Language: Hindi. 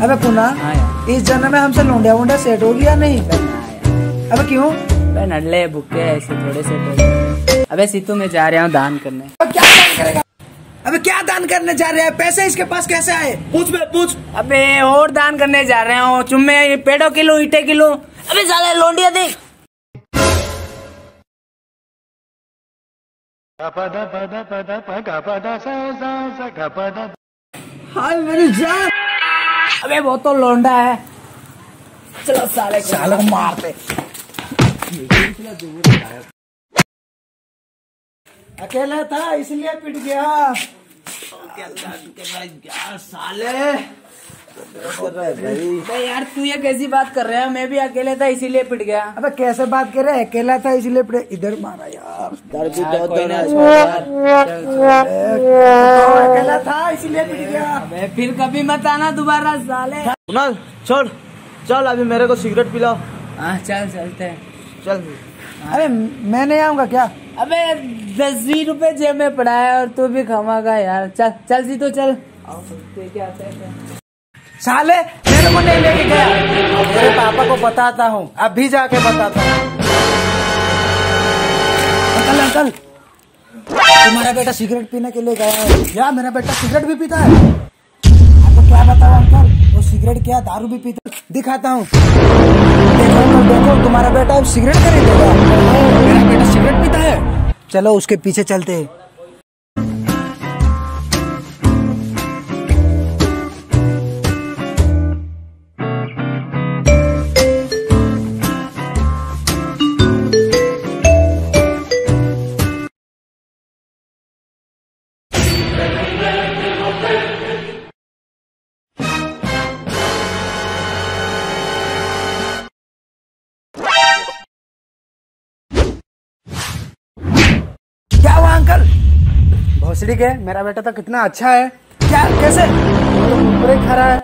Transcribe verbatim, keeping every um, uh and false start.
अबे कुना, इस जन्म में हमसे लौंडिया वोंडिया सेट होगी या नहीं? अबे क्यों? अबे नडले भुक्के ऐसे थोड़े से। अबे सीतू में जा रहा हूँ दान करने। क्या दान करेगा? अबे क्या दान करने जा रहे हैं? पैसे इसके पास कैसे आए? पूछ बे पूछ। अबे और दान करने जा रहे हो, चुम्मे पेड़ों किलो ईटे किलो। अबे साले लौंडिया देख। हाय मेरी जान। अबे वो तो लौंडा है, चलो साले साले को मारते। अकेला था इसलिए पिट गया। साले यार तू ये कैसी बात कर रहा है? मैं भी अकेले था इसीलिए पिट गया। अबे कैसे बात कर रहे हैं? अकेला था इसलिए पिट। इधर मारा यार। अकेला था इसीलिए पिट गया। अबे फिर कभी मत आना दोबारा साले। कुणाल छोड़, चल अभी मेरे को सिगरेट पिलाओ। हाँ चल चलते हैं। चल। अरे मैं नहीं आऊंगा क्या? अबे दस बीस रुपए जेब में पड़ा है और तू भी खामागा यार। चल चल सी तो चल। क्या साले मेरे को नहीं लेके गया। मेरे पापा को बताता हूँ, अभी जाके बताता हूँ। अंकल अंकल, तुम्हारा बेटा सिगरेट पीने के लिए गया है। या मेरा बेटा सिगरेट भी पीता है? आपको क्या बताओ अंकल, वो सिगरेट क्या दारू भी पीता है। दिखाता हूँ। देखो अंकल देखो, तुम्हारा बेटा अब सिगरेट खरीदेगा। मेरा बेटा सिगरेट पीता है। चलो उसके पीछे चलते हैं। क्या हुआ अंकल? भोसड़ी के, मेरा बेटा तो कितना अच्छा है। क्या कैसे? तो खा रहा है।